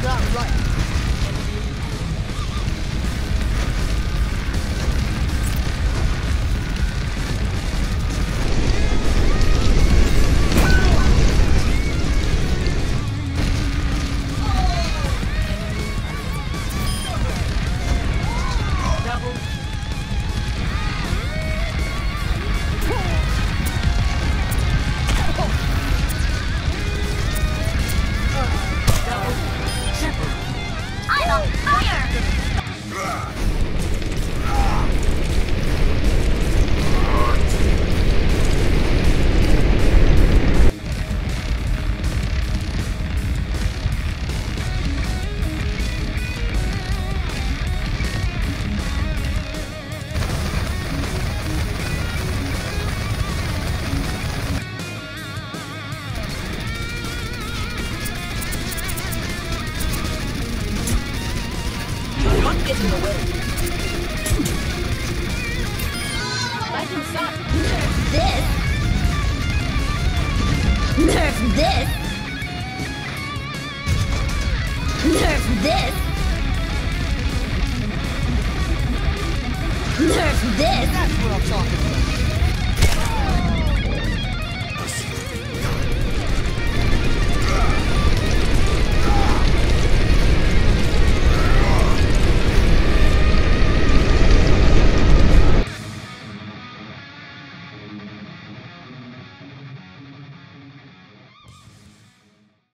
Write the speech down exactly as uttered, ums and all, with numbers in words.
not right. Get in the way. I can stop. Nerf this. Nerf this. Nerf this. Nerf this. That's what I'm talking about.